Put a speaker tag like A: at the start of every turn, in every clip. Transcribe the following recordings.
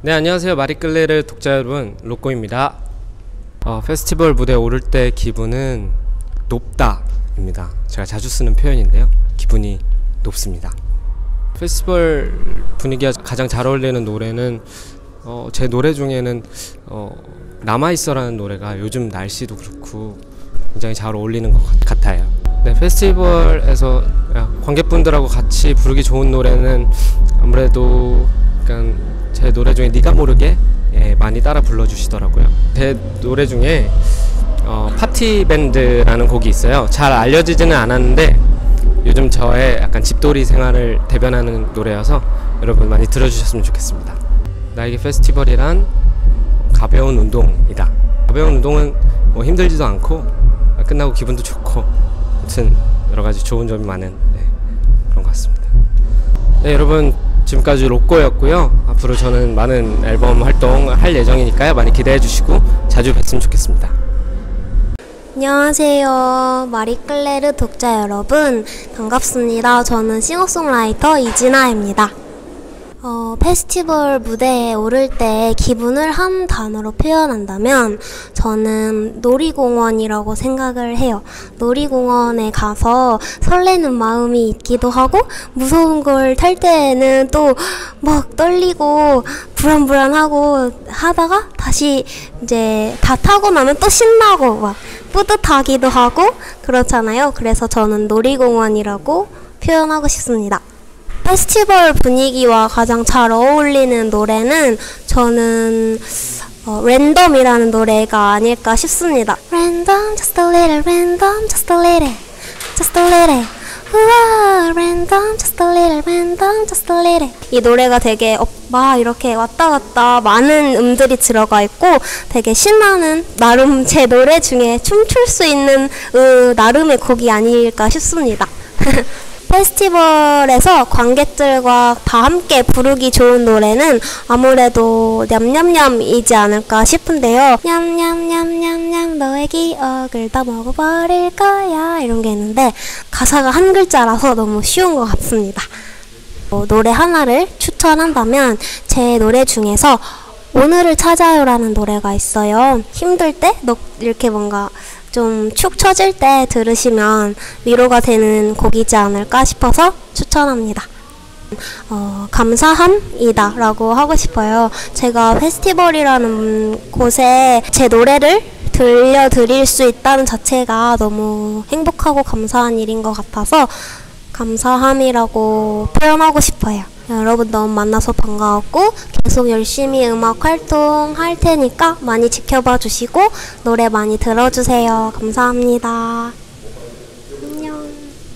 A: 네, 안녕하세요. 마리끌레르 독자 여러분, 로꼬입니다. 페스티벌 무대에 오를 때 기분은 높다 입니다. 제가 자주 쓰는 표현인데요, 기분이 높습니다. 페스티벌 분위기가 가장 잘 어울리는 노래는 제 노래 중에는 남아있어 라는 노래가 요즘 날씨도 그렇고 굉장히 잘 어울리는 것 같아요. 네, 페스티벌에서 관객분들하고 같이 부르기 좋은 노래는 아무래도 약간 제 노래 중에 네가 모르게 많이 따라 불러주시더라고요. 제 노래 중에 파티 밴드라는 곡이 있어요. 잘 알려지지는 않았는데 요즘 저의 약간 집돌이 생활을 대변하는 노래여서 여러분 많이 들어주셨으면 좋겠습니다. 나에게 페스티벌이란 가벼운 운동이다. 가벼운 운동은 뭐 힘들지도 않고 끝나고 기분도 좋고 아무튼 여러가지 좋은 점이 많은 그런 것 같습니다. 네, 여러분 지금까지 로꼬였고요. 앞으로 저는 많은 앨범 활동할 예정이니까요. 많이 기대해 주시고 자주 뵀으면 좋겠습니다.
B: 안녕하세요. 마리끌레르 독자 여러분, 반갑습니다. 저는 싱어송라이터 이진아입니다. 페스티벌 무대에 오를 때 기분을 한 단어로 표현한다면 저는 놀이공원이라고 생각을 해요. 놀이공원에 가서 설레는 마음이 있기도 하고 무서운 걸 탈 때에는 또 막 떨리고 불안불안하고 하다가 다시 이제 다 타고 나면 또 신나고 막 뿌듯하기도 하고 그렇잖아요. 그래서 저는 놀이공원이라고 표현하고 싶습니다. 페스티벌 분위기와 가장 잘 어울리는 노래는 저는 랜덤이라는 노래가 아닐까 싶습니다. Random, just a little, random, just a little, just a little. 우와, random, just a little, random, just a little. 이 노래가 되게 막 이렇게 왔다 갔다 많은 음들이 들어가 있고 되게 신나는, 나름 제 노래 중에 춤출 수 있는 나름의 곡이 아닐까 싶습니다. 페스티벌에서 관객들과 다 함께 부르기 좋은 노래는 아무래도 냠냠냠이지 않을까 싶은데요. 냠냠냠냠냠 너의 기억을 다 먹어버릴 거야, 이런 게 있는데 가사가 한 글자라서 너무 쉬운 것 같습니다. 노래 하나를 추천한다면 제 노래 중에서 오늘을 찾아요 라는 노래가 있어요. 힘들 때 이렇게 뭔가 좀 축 처질 때 들으시면 위로가 되는 곡이지 않을까 싶어서 추천합니다. 감사함이다 라고 하고 싶어요. 제가 페스티벌이라는 곳에 제 노래를 들려드릴 수 있다는 자체가 너무 행복하고 감사한 일인 것 같아서 감사함이라고 표현하고 싶어요. 여러분 너무 만나서 반가웠고 계속 열심히 음악 활동할 테니까 많이 지켜봐 주시고 노래 많이 들어주세요. 감사합니다. 안녕.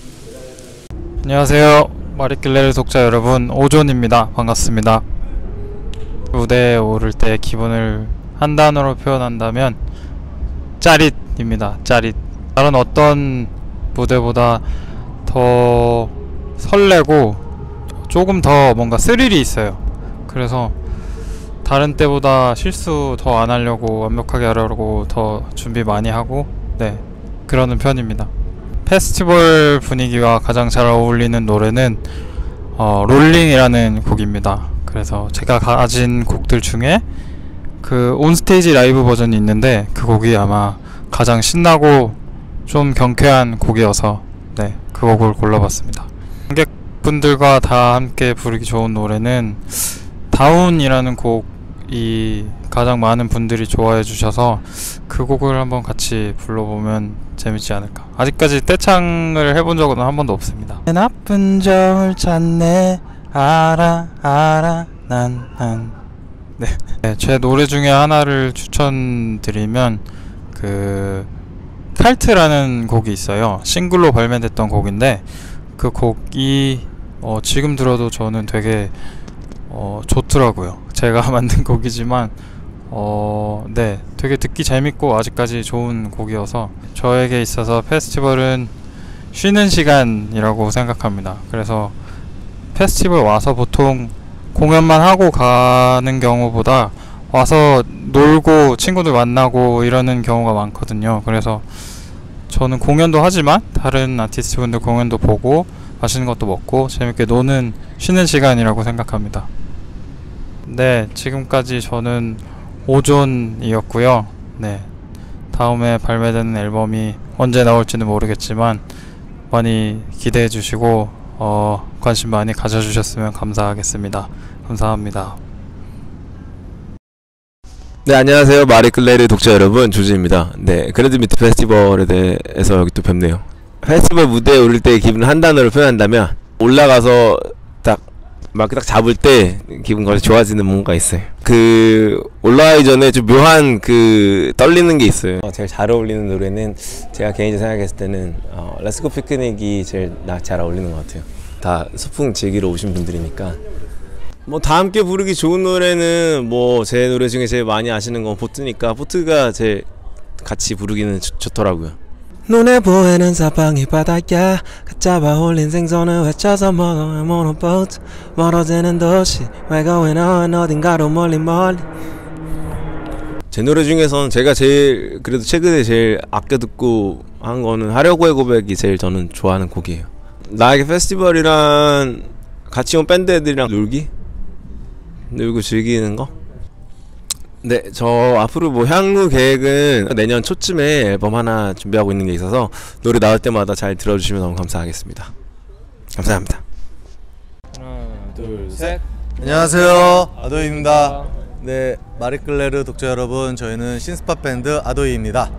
C: 안녕하세요. 마리끌레르 독자 여러분, 오존입니다. 반갑습니다. 무대에 오를 때 기분을 한 단어로 표현한다면 짜릿입니다. 짜릿. 다른 어떤 무대보다 더 설레고 조금 더 뭔가 스릴이 있어요. 그래서 다른 때보다 실수 더 안 하려고, 완벽하게 하려고 더 준비 많이 하고 그러는 편입니다. 페스티벌 분위기와 가장 잘 어울리는 노래는 롤링이라는 곡입니다. 그래서 제가 가진 곡들 중에 그 온스테이지 라이브 버전이 있는데 그 곡이 아마 가장 신나고 좀 경쾌한 곡이어서 그 곡을 골라봤습니다. 분들과 다 함께 부르기 좋은 노래는 다운이라는 곡이 가장 많은 분들이 좋아해 주셔서 그 곡을 한번 같이 불러보면 재밌지 않을까. 아직까지 떼창을 해본 적은 한 번도 없습니다. 내 나쁜 점을 찾네, 알아 난. 제 노래 중에 하나를 추천드리면 그 칼트라는 곡이 있어요. 싱글로 발매됐던 곡인데 그 곡이 지금 들어도 저는 되게 좋더라고요. 제가 만든 곡이지만 되게 듣기 재밌고 아직까지 좋은 곡이어서 저에게 있어서 페스티벌은 쉬는 시간이라고 생각합니다. 그래서 페스티벌 와서 보통 공연만 하고 가는 경우보다 와서 놀고 친구들 만나고 이러는 경우가 많거든요. 그래서 저는 공연도 하지만 다른 아티스트분들 공연도 보고 맛있는 것도 먹고 재밌게 노는 쉬는 시간이라고 생각합니다. 네, 지금까지 저는 오존이었고요. 네, 다음에 발매되는 앨범이 언제 나올지는 모르겠지만 많이 기대해 주시고 관심 많이 가져주셨으면 감사하겠습니다. 감사합니다.
D: 네, 안녕하세요. 마리클레르 독자 여러분, 조지입니다. 네, 그래드미트 페스티벌에 대해서 여기 또 뵙네요. 페스티벌 무대에 오를 때 기분을 한 단어로 표현한다면 올라가서 딱 잡을 때 기분 거의 좋아지는 뭔가 있어요. 그 올라가기 전에 좀 묘한 그 떨리는 게 있어요. 제일 잘 어울리는 노래는 제가 개인적으로 생각했을 때는 렛츠고 피크닉이 제일 잘 어울리는 것 같아요. 다 소풍 즐기러 오신 분들이니까. 뭐 다 함께 부르기 좋은 노래는 뭐 제 노래 중에 제일 많이 아시는 건 보트니까 보트가 제일 같이 부르기는 좋더라고요. 눈에 보이는 사방이 바다야 잡아 올린 생선을 외쳐서 먹어 모노보트 멀어지는 도시 We're going on 어딘가로 멀리 제 노래 중에서는 제가 제일 그래도 최근에 제일 아껴 듣고 한 거는 하려고의 고백이 제일 저는 좋아하는 곡이에요. 나에게 페스티벌이란 같이 온 밴드 애들이랑 놀고 즐기는 거? 네, 저 앞으로 뭐 향후 계획은 내년 초쯤에 앨범 하나 준비하고 있는 게 있어서 노래 나올 때마다 잘 들어주시면 너무 감사하겠습니다. 감사합니다.
A: 하나, 둘, 셋.
E: 안녕하세요, 아도이입니다. 네, 마리클레르 독자 여러분, 저희는 신스팟 밴드 아도이입니다.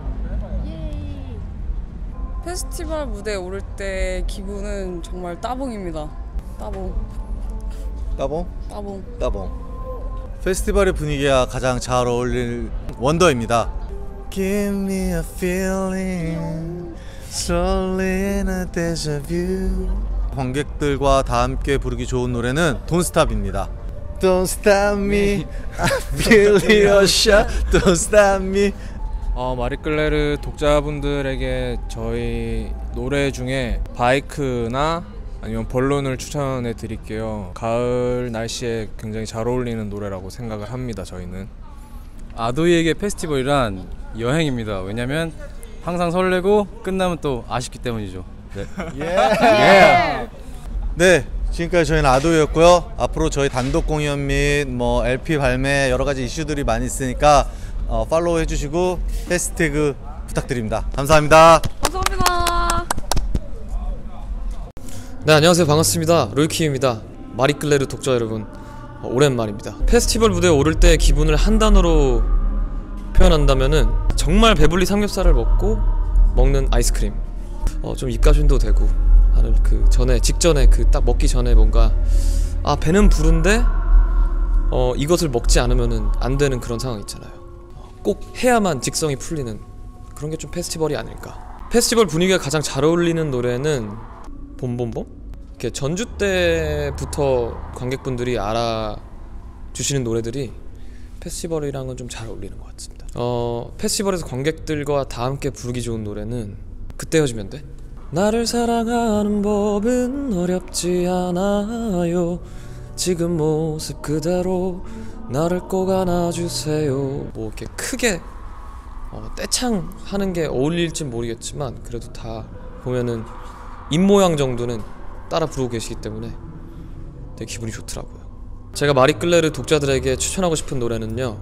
F: 페스티벌 무대에 오를 때 기분은 정말 따봉입니다. 따봉.
E: 따봉?
F: 따봉.
E: 따봉. 페스티벌의 분위기와 가장 잘 어울릴 원더입니다. Give me a feeling, slowly in a deja vu. 관객들과 다 함께 부르기 좋은 노래는 Don't Stop입니다. Don't stop me, I feel your shot. Don't stop me.
G: 마리클레르 독자분들에게 저희 노래 중에 바이크나 아니면 벌룬을 추천해 드릴게요. 가을 날씨에 굉장히 잘 어울리는 노래라고 생각을 합니다. 저희는
H: 아도이에게 페스티벌이란 여행입니다. 왜냐면 항상 설레고 끝나면 또 아쉽기 때문이죠. 네.
E: 예. 네, 지금까지 저희는 아도이였고요. 앞으로 저희 단독 공연 및 뭐 LP 발매 여러 가지 이슈들이 많이 있으니까 팔로우 해주시고 해시태그 부탁드립니다. 감사합니다.
F: 감사합니다.
I: 네, 안녕하세요. 반갑습니다. 로이킴입니다. 마리클레르 독자 여러분, 오랜만입니다. 페스티벌 무대에 오를 때 기분을 한 단어로 표현한다면은 정말 배불리 삼겹살을 먹고 먹는 아이스크림. 좀 입가심도 되고 하는 그 직전에 그 딱 먹기 전에 뭔가 배는 부른데 이것을 먹지 않으면은 안 되는 그런 상황 있잖아요. 꼭 해야만 직성이 풀리는 그런 게 좀 페스티벌이 아닐까. 페스티벌 분위기가 가장 잘 어울리는 노래는 봄봄봄? 이렇게 전주 때부터 관객분들이 알아주시는 노래들이 페스티벌이랑은 좀 잘 어울리는 것 같습니다. 페스티벌에서 관객들과 다 함께 부르기 좋은 노래는 그때 헤어지면 돼? 나를 사랑하는 법은 어렵지 않아요. 지금 모습 그대로 나를 꼭 안아주세요. 뭐 이렇게 크게 떼창 하는 게 어울릴진 모르겠지만 그래도 다 보면은 입모양 정도는 따라 부르고 계시기 때문에 되게 기분이 좋더라고요. 제가 마리클레르 독자들에게 추천하고 싶은 노래는요,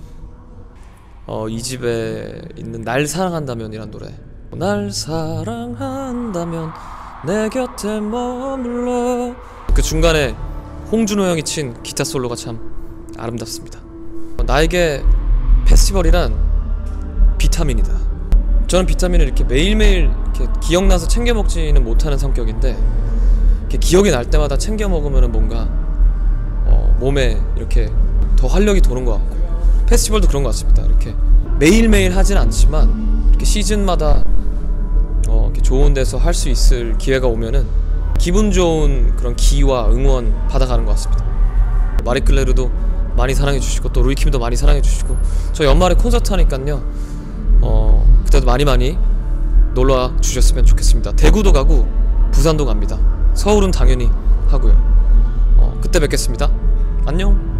I: 이 집에 있는 날 사랑한다면 이란 노래. 날 사랑한다면 내 곁에 머물러. 그 중간에 홍준호 형이 친 기타 솔로가 참 아름답습니다. 나에게 페스티벌이란 비타민이다. 저는 비타민을 이렇게 매일매일 이렇게 기억나서 챙겨 먹지는 못하는 성격인데 이렇게 기억이 날 때마다 챙겨 먹으면 뭔가 몸에 이렇게 더 활력이 도는 것 같고, 페스티벌도 그런 것 같습니다. 이렇게 매일매일 하진 않지만 이렇게 시즌마다 이렇게 좋은 데서 할 수 있을 기회가 오면은 기분 좋은 그런 기와 응원 받아가는 것 같습니다. 마리클레르도 많이 사랑해 주시고 또 루이킴도 많이 사랑해 주시고, 저 연말에 콘서트 하니깐요 그때도 많이 놀러와 주셨으면 좋겠습니다. 대구도 가고 부산도 갑니다. 서울은 당연히 하고요. 그때 뵙겠습니다. 안녕.